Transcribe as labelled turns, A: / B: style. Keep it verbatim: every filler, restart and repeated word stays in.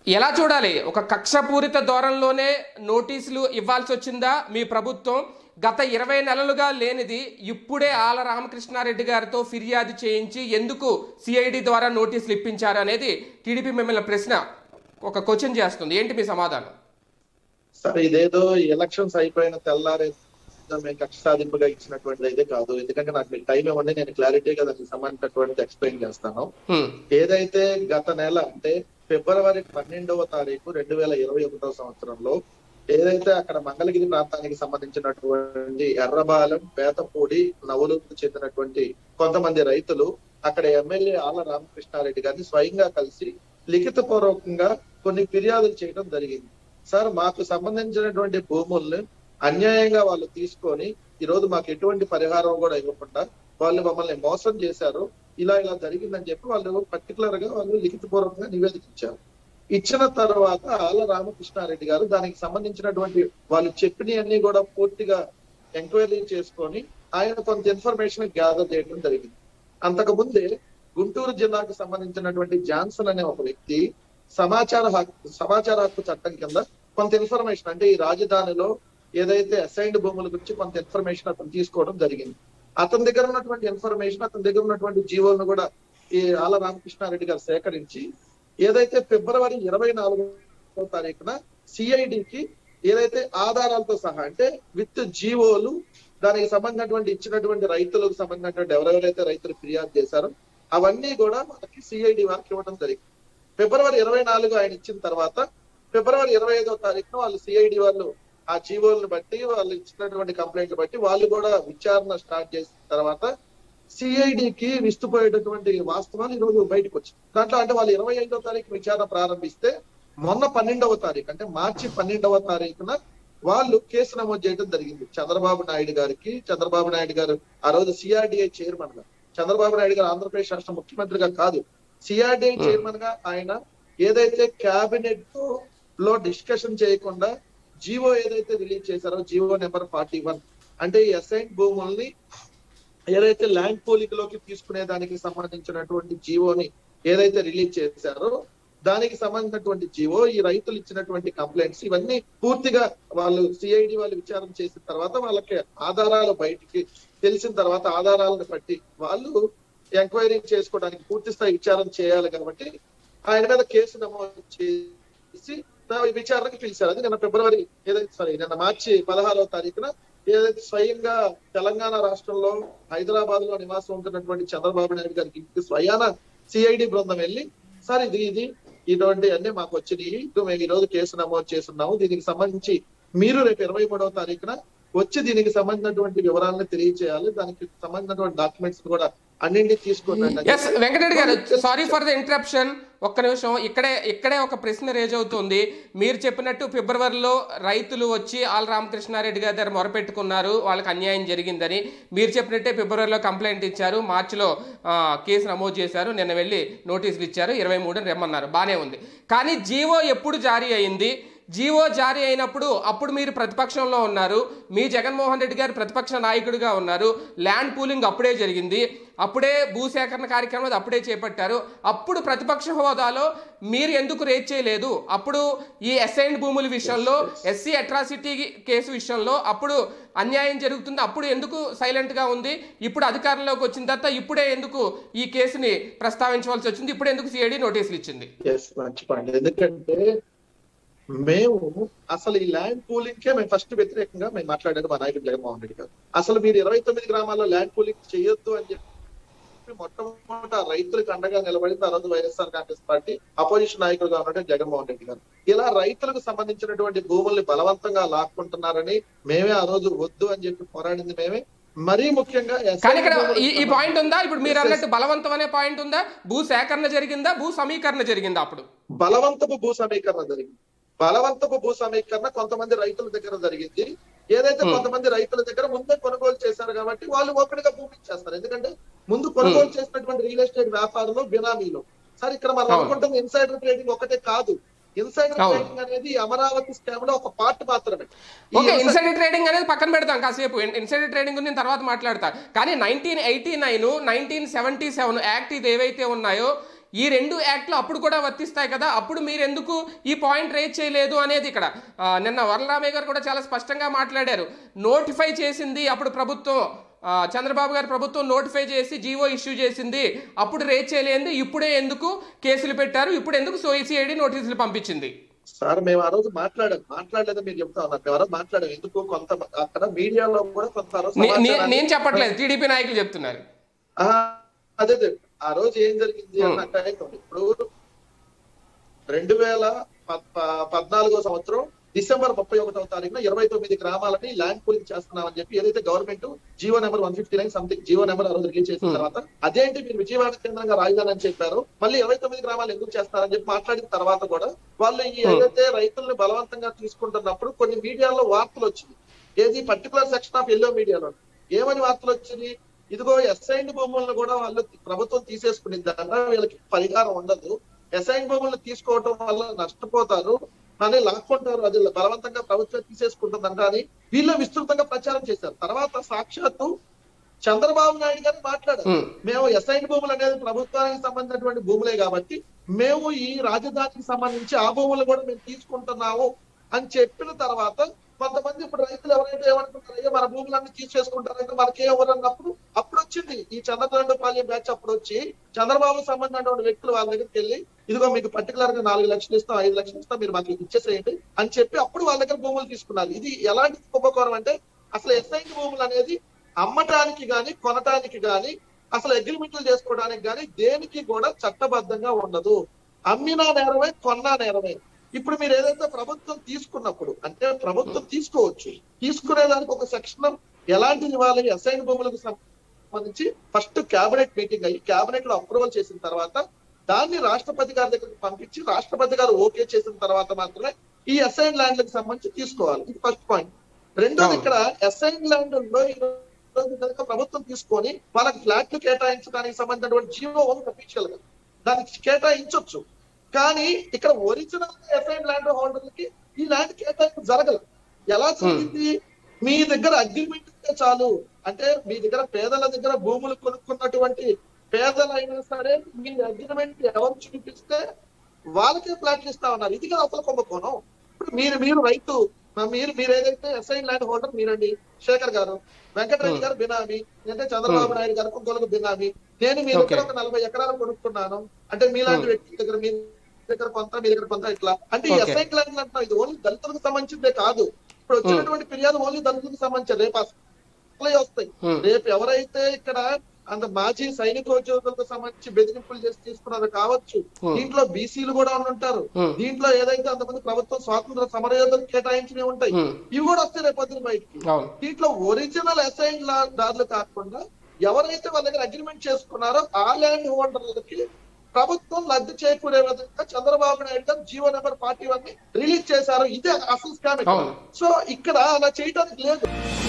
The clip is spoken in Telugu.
A: ఎలా చూడాలి? ఒక కక్షపూరిత ధోరణిలోనే నోటీసులు ఇవ్వాల్సి వచ్చిందా మీ ప్రభుత్వం? గత ఇరవై నెలలుగా లేనిది ఇప్పుడే ఆల రామకృష్ణారెడ్డి గారితో ఫిర్యాదు చేయించి ఎందుకు సిఐడి ద్వారా నోటీసులు ఇప్పించారు అనేది టీడీపీ మిమ్మల్ని ప్రశ్న ఒక క్వశ్చన్ చేస్తుంది. ఏంటి మీ సమాధానం?
B: సార్, ఇదేదో ఎలక్షన్స్ అయిపోయిన తెల్లారే మేము కక్ష సాధింపుగా ఇచ్చినటువంటిది అయితే కాదు. ఎందుకంటే నాకు మీకు టైం ఇవ్వండి, నేను క్లారిటీగా దానికి సంబంధించినటువంటిది ఎక్స్ప్లెయిన్ చేస్తాను. ఏదైతే గత నెల అంటే ఫిబ్రవరి పన్నెండవ తారీఖు రెండు వేల ఇరవై ఒకటో సంవత్సరంలో ఏదైతే అక్కడ మంగళగిరి ప్రాంతానికి సంబంధించినటువంటి ఎర్రబాలెం, పేతపూడి, నవలూరుకు చెందినటువంటి కొంతమంది రైతులు అక్కడ ఎమ్మెల్యే ఆల రామకృష్ణారెడ్డి గారిని స్వయంగా కలిసి లిఖిత పూర్వకంగా కొన్ని ఫిర్యాదులు చేయడం జరిగింది. సార్, మాకు సంబంధించినటువంటి భూముల్ని అన్యాయంగా వాళ్ళు తీసుకొని ఈ రోజు మాకు ఎటువంటి పరిహారం కూడా ఇవ్వకుండా వాళ్ళు మమ్మల్ని మోసం చేశారు, ఇలా ఇలా జరిగిందని చెప్పి వాళ్ళు పర్టికులర్ గా వాళ్ళు లిఖిత పూర్వకంగా నివేదిక ఇచ్చారు. ఇచ్చిన తర్వాత ఆల రామకృష్ణారెడ్డి గారు దానికి సంబంధించినటువంటి వాళ్ళు చెప్పినవన్నీ కూడా పూర్తిగా ఎంక్వైరీ చేసుకొని ఆయన కొంత ఇన్ఫర్మేషన్ గ్యాదర్ చేయడం జరిగింది. అంతకు ముందే గుంటూరు జిల్లాకు సంబంధించినటువంటి జాన్సన్ అనే ఒక వ్యక్తి సమాచార హక్కు సమాచార హక్కు చట్టం కింద కొంత ఇన్ఫర్మేషన్ అంటే ఈ రాజధానిలో ఏదైతే అసైన్డ్ భూముల గురించి కొంత ఇన్ఫర్మేషన్ అతను తీసుకోవడం జరిగింది. అతని దగ్గర ఉన్నటువంటి ఇన్ఫర్మేషన్, అతని దగ్గర ఉన్నటువంటి జీవోలను కూడా ఈ ఆల రామకృష్ణారెడ్డి గారు సేకరించి ఏదైతే ఫిబ్రవరి ఇరవై నాలుగో తారీఖున సిఐడికి ఏదైతే ఆధారాలతో సహా అంటే విత్ జీవోలు దానికి సంబంధించినటువంటి ఇచ్చినటువంటి రైతులకు సంబంధించినటువంటి ఎవరెవరైతే రైతులు ఫిర్యాదు చేశారో అవన్నీ కూడా మనకి సిఐడి వారికి ఇవ్వడం జరిగింది. ఫిబ్రవరి ఇరవై నాలుగు ఆయన ఇచ్చిన తర్వాత ఫిబ్రవరి ఇరవై ఐదో తారీఖున వాళ్ళు సిఐడి వాళ్ళు ఆ జీవోలను బట్టి వాళ్ళు ఇచ్చినటువంటి కంప్లైంట్లు బట్టి వాళ్ళు కూడా విచారణ స్టార్ట్ చేసిన తర్వాత సిఐడికి విస్తుపోయేటటువంటి వాస్తవాలు ఈ రోజు బయటకు వచ్చింది. దాంట్లో అంటే వాళ్ళు ఇరవై ఐదో తారీఖు విచారణ ప్రారంభిస్తే మొన్న పన్నెండవ తారీఖు అంటే మార్చి పన్నెండవ తారీఖున వాళ్ళు కేసు నమోదు చేయడం జరిగింది. చంద్రబాబు నాయుడు గారికి చంద్రబాబు నాయుడు గారు ఆ రోజు సిఆర్డిఐ చైర్మన్ గా, చంద్రబాబు నాయుడు గారు ఆంధ్రప్రదేశ్ రాష్ట్ర ముఖ్యమంత్రిగా కాదు, సిఆర్డిఐ చైర్మన్ గా ఆయన ఏదైతే క్యాబినెట్ లో డిస్కషన్ చేయకుండా జీవో ఏదైతే రిలీజ్ చేశారో జీవో నెంబర్ ఫార్టీ వన్ అంటే ఈ అసైన్ భూముల్ని ఏదైతే ల్యాండ్ పోలికలోకి తీసుకునే దానికి సంబంధించినటువంటి జీవోని ఏదైతే రిలీజ్ చేశారో దానికి సంబంధించినటువంటి జీవో, ఈ రైతులు ఇచ్చినటువంటి కంప్లైంట్స్ ఇవన్నీ పూర్తిగా వాళ్ళు సిఐడి వాళ్ళు విచారణ చేసిన తర్వాత వాళ్ళకి ఆధారాలు బయటికి తెలిసిన తర్వాత ఆధారాలను బట్టి వాళ్ళు ఎంక్వైరీ చేసుకోవడానికి పూర్తి స్థాయి విచారణ చేయాలి కాబట్టి ఆయన మీద కేసు నమోదు చేసి విచారణకు పిలిచారు. అది నిన్న ఫిబ్రవరి ఏదైతే సారీ నిన్న మార్చి పదహారవ తారీఖున ఏదైతే స్వయంగా తెలంగాణ రాష్ట్రంలో హైదరాబాద్ లో నివాసం ఉంటున్నటువంటి చంద్రబాబు నాయుడు గారికి స్వయాన సిఐడి బృందం వెళ్ళి సార్ ఇది ఇది ఇటువంటి అన్ని మాకు వచ్చినాయి, మేము ఈ రోజు కేసు నమోదు చేస్తున్నాము, దీనికి సంబంధించి మీరు రేపు ఇరవై మూడవ తారీఖున వచ్చి దీనికి సంబంధించినటువంటి వివరాలను తెలియజేయాలి, దానికి సంబంధించినటువంటి డాక్యుమెంట్స్ కూడా అన్నింటినీ తీసుకున్నాను.
A: వెంకటరెడ్డి గారు, సారీ ఫర్ ద ఇంటరప్షన్, ఒక్క నిమిషం. ఇక్కడే ఇక్కడే ఒక ప్రశ్న రేజ్ అవుతుంది. మీరు చెప్పినట్టు ఫిబ్రవరిలో రైతులు వచ్చి ఆల రామకృష్ణారెడ్డి గారి దగ్గర మొరపెట్టుకున్నారు, వాళ్ళకి అన్యాయం జరిగిందని. మీరు చెప్పినట్టే ఫిబ్రవరిలో కంప్లైంట్ ఇచ్చారు, మార్చిలో కేసు నమోదు చేశారు, నిన్న వెళ్ళి నోటీసులు ఇచ్చారు, ఇరవై మూడుని రెమ్మన్నారు, బాగానే ఉంది. కానీ జీవో ఎప్పుడు జారీ అయింది? జీవో జారీ అయినప్పుడు అప్పుడు మీరు ప్రతిపక్షంలో ఉన్నారు, మీ జగన్మోహన్ రెడ్డి గారు ప్రతిపక్ష నాయకుడిగా ఉన్నారు, ల్యాండ్ పూలింగ్ అప్పుడే జరిగింది, అప్పుడే భూసేకరణ కార్యక్రమం అప్పుడే చేపట్టారు. అప్పుడు ప్రతిపక్ష హోదాలో మీరు ఎందుకు రేజ్ చేయలేదు? అప్పుడు ఈ అసైన్డ్ భూముల విషయంలో, ఎస్సీ అట్రాసిటీ కేసు విషయంలో అప్పుడు అన్యాయం జరుగుతుంది, అప్పుడు ఎందుకు సైలెంట్ గా ఉంది? ఇప్పుడు అధికారంలోకి వచ్చిన తర్వాత ఇప్పుడే ఎందుకు ఈ కేసుని ప్రస్తావించవలసి వచ్చింది? ఇప్పుడు ఎందుకు సిఐడి నోటీసులు ఇచ్చింది?
B: ఎందుకంటే మేము అసలు ఈ ల్యాండ్ పూలింగ్ కే మేము ఫస్ట్ వ్యతిరేకంగా మేము మాట్లాడారు మా నాయకుడు జగన్మోహన్ రెడ్డి గారు. అసలు మీరు ఇరవై తొమ్మిది గ్రామాల్లో ల్యాండ్ పూలింగ్ చేయొద్దు అని చెప్పి మొట్టమొదట రైతులకు అండగా నిలబడింది ఆ రోజు వైఎస్ఆర్ కాంగ్రెస్ పార్టీ అపోజిషన్ నాయకుడుగా ఉన్నటువంటి జగన్మోహన్ రెడ్డి గారు. ఇలా రైతులకు సంబంధించినటువంటి భూముల్ని బలవంతంగా లాక్కుంటున్నారని మేమే ఆ రోజు వద్దు అని చెప్పి పోరాడింది మేమే. మరీ ముఖ్యంగా
A: ఈ పాయింట్ ఉందా? ఇప్పుడు మీరు అన్నట్టు బలవంతం అనే పాయింట్ ఉందా? భూ సేకరణ జరిగిందా, భూ సమీకరణ జరిగిందా? అప్పుడు
B: బలవంతపు భూ సమీకరణ జరిగింది. బలవంతపు భూ సమీకరణ కొంతమంది రైతుల దగ్గర జరిగింది. ఏదైతే కొంతమంది రైతుల దగ్గర ముందే కొనుగోలు చేశారు కాబట్టి వాళ్ళు ఓపెన్ గా భూమి ఇచ్చేస్తారు. ఎందుకంటే ముందు కొనుగోలు చేసినటువంటి రియల్ ఎస్టేట్ వ్యాపారంలో బినామీలో సార్ ఇక్కడ మనం అనుకుంటాం ఇన్సైడర్ ట్రేడింగ్ ఒకటే కాదు, ఇన్సైడర్ ట్రేడింగ్ అనేది అమరావతి స్కామ్ లో ఒక పార్ట్ మాత్రమే.
A: ఇన్సైడర్ ట్రేడింగ్ అనేది పక్కన పెడతాం కాసేపు, ఇన్సైడర్ ట్రేడింగ్ నేను తర్వాత మాట్లాడతా. కానీ nineteen eighty nine nineteen seventy seven act ఇది ఏవైతే ఉన్నాయో ఈ రెండు యాక్ట్లు అప్పుడు కూడా వర్తిస్తాయి కదా, అప్పుడు మీరు ఎందుకు ఈ పాయింట్ రేజ్ చేయలేదు అనేది ఇక్కడ నిన్న వరలరామయ్య గారు కూడా చాలా స్పష్టంగా మాట్లాడారు. నోటిఫై చేసింది అప్పుడు ప్రభుత్వం, చంద్రబాబు గారి ప్రభుత్వం నోటిఫై చేసి జీవో ఇష్యూ చేసింది, అప్పుడు రేజ్ చేయలేదు, ఇప్పుడే ఎందుకు కేసులు పెట్టారు, ఇప్పుడు ఎందుకు సిఐడి నోటీసులు పంపించింది?
B: సార్ మేము ఆ రోజు మాట్లాడాం, మాట్లాడలేదు మీరు చెప్తా ఉన్నారు, మేము ఆ రోజు మాట్లాడాం. ఎందుకు కొంత అక్కడ మీడియాలో కూడా కొంత
A: నేను చెప్పట్లేదు, టీడీపీ నాయకులు చెప్తున్నారు.
B: అదే ఆ రోజు ఏం జరిగింది అన్నట్టు ఇప్పుడు రెండు వేల పద్నాలుగో సంవత్సరం డిసెంబర్ ముప్పై ఒకటవ తారీఖున ఇరవై తొమ్మిది గ్రామాలని ల్యాండ్ పూలింగ్ చేస్తున్నామని చెప్పి ఏదైతే government GO number one fifty nine something GO number ఆ రోజు రిలీజ్ చేసిన తర్వాత అదేంటి మీరు విజయవాడ కేంద్రంగా రాజధాని అని చెప్పారు, మళ్ళీ ఇరవై తొమ్మిది గ్రామాలు ఎందుకు చేస్తారని చెప్పి మాట్లాడిన తర్వాత కూడా వాళ్ళు ఈ ఏదైతే రైతులను బలవంతంగా తీసుకుంటున్నప్పుడు కొన్ని మీడియాలో వార్తలు వచ్చింది. ఏది పర్టికులర్ సెక్షన్ ఆఫ్ ఎల్లో మీడియాలో ఏమని వార్తలు వచ్చింది, ఇదిగో ఎస్ఐన్ భూములను కూడా వాళ్ళు ప్రభుత్వం తీసేసుకునిందన్న, వీళ్ళకి పరిహారం ఉండదు, ఎస్ఐన్ భూములను తీసుకోవటం వల్ల నష్టపోతారు అని లాక్కుంటారు, అది బలవంతంగా ప్రభుత్వం తీసేసుకుంటుందంట అని వీళ్ళు విస్తృతంగా ప్రచారం చేశారు. తర్వాత సాక్షాత్తు చంద్రబాబు నాయుడు గారు మాట్లాడారు, మేము ఎస్ఐన్ భూములు అనేది ప్రభుత్వానికి సంబంధించినటువంటి భూములే కాబట్టి మేము ఈ రాజధానికి సంబంధించి ఆ భూములు కూడా మేము తీసుకుంటున్నాము అని చెప్పిన తర్వాత కొంతమంది ఇప్పుడు రైతులు ఎవరైతే ఏమనుకుంటారు, అయ్యో మన భూములన్నీ తీసేసుకుంటారంటే మనకే ఎవరు అన్నప్పుడు అప్పుడు వచ్చింది ఈ చంద్రబాబు బ్యాచ్. అప్పుడు వచ్చి చంద్రబాబు సంబంధించిన వ్యక్తులు వాళ్ళ దగ్గరికి వెళ్ళి ఇదిగో మీకు పర్టికులర్ గా నాలుగు లక్షలు ఇస్తాం, ఐదు లక్షలు ఇస్తాం, మీరు మాకు ఇచ్చేసేయండి అని చెప్పి అప్పుడు వాళ్ళ దగ్గర భూములు తీసుకున్నారు. ఇది ఎలాంటి కుంభకోణం అంటే అసలు ఎస్ఐన్ భూములు అనేది అమ్మటానికి గాని కొనటానికి గాని అసలు అగ్రిమెంట్లు చేసుకోవడానికి గాని దేనికి కూడా చట్టబద్ధంగా ఉండదు. అమ్మినా నేరమే, కొన్నా నేరమే. ఇప్పుడు మీరు ఏదైతే ప్రభుత్వం తీసుకున్నప్పుడు అంటే ప్రభుత్వం తీసుకోవచ్చు, తీసుకునేదానికి ఒక సెక్షన్ ఎలాంటిది ఇవ్వాలి, అసైన్ భూములకు సంబంధించి ఫస్ట్ కేబినెట్ మీటింగ్ అయ్యి కేబినెట్ లో అప్రూవల్ చేసిన తర్వాత దాన్ని రాష్ట్రపతి గారి దగ్గరికి పంపించి రాష్ట్రపతి గారు ఓకే చేసిన తర్వాత మాత్రమే ఈ అసైన్ ల్యాండ్లకు సంబంధించి తీసుకోవాలి. ఇది ఫస్ట్ పాయింట్. రెండోది, ఇక్కడ అసైన్ ల్యాండ్ లో ఈ రోజు కనుక ప్రభుత్వం తీసుకొని వాళ్ళకి ఫ్లాట్లు కేటాయించడానికి సంబంధించినటువంటి జీవో అఫీషియల్ గా దానికి కేటాయించవచ్చు, కానీ ఇక్కడ ఒరిజినల్ అసైన్ ల్యాండ్ హోల్డర్లకి ఈ ల్యాండ్ కేటాయింపు జరగదు. ఎలా జరిగింది, మీ దగ్గర అగ్రిమెంట్ ఉంటే చాలు, అంటే మీ దగ్గర పేదల దగ్గర భూములు కొనుక్కున్నటువంటి పేదలైనా సరే మీ అగ్రిమెంట్ ఎవరు చూపిస్తే వాళ్ళకే ఫ్లాట్లు ఇస్తా ఉన్నారు. ఇది కదా అసలు కుంభకోణం. ఇప్పుడు మీరు మీరు రైతు మీరు మీరు ఏదైతే అసైన్ ల్యాండ్ హోల్డర్ మీరండి, శేఖర్ గారు, వెంకటరెడ్డి గారు బినామీ, అంటే చంద్రబాబు నాయుడు గారు ఇంకొకరికి బినామీ, నేను మీ దగ్గర ఒక నలభై ఎకరాలు కొనుక్కున్నాను అంటే మీలాంటి వ్యక్తి దగ్గర మీ దగ్గర కొంత మీ దగ్గర కొంత ఇట్లా అంటే ఈ అసైన్ ల్యాండ్ అంటున్నా ఇది ఓన్లీ దళితులకు సంబంధించిందే కాదు. ఇప్పుడు వచ్చినటువంటి ఫిర్యాదు ఓన్లీ దళితులకు సంబంధించి రేపు అసలే వస్తాయి. రేపు ఎవరైతే ఇక్కడ అంత మాజీ సైనికోద్యోగులకు సంబంధించి బెదిరింపులు చేసి తీసుకున్నారు కావచ్చు, దీంట్లో బీసీలు కూడా ఉంటారు, దీంట్లో ఏదైతే అంతమంది ప్రభుత్వం స్వాతంత్ర సమరయోధులు కేటాయించినవి ఉంటాయి, ఇవి కూడా వస్తాయి రేపు పొద్దున బయటికి. దీంట్లో ఒరిజినల్ అసైన్ దారులు కాకుండా ఎవరైతే వాళ్ళ దగ్గర అగ్రిమెంట్ చేసుకున్నారో ఆ ల్యాండ్ హోల్డర్లకి ప్రభుత్వం లబ్ధి చేకూరే విధంగా Chandrababu Naidu garu GO number forty one ని రిలీజ్ చేశారు. ఇదే అసలు స్కామ్. సో ఇక్కడ అలా చేయడానికి లేదు.